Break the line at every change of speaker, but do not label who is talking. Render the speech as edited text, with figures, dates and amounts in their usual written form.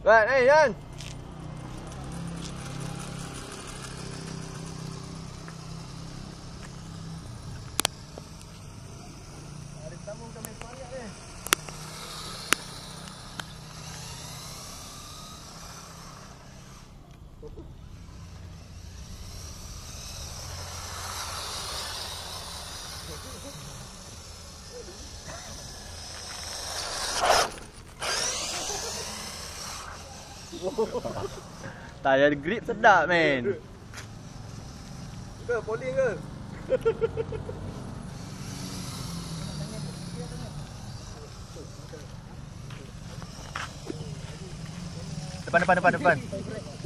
Right, hey Yan. Ada tamu kami banyak ni.
Tayar grip sedap men.
Ke polling ke?
Depan.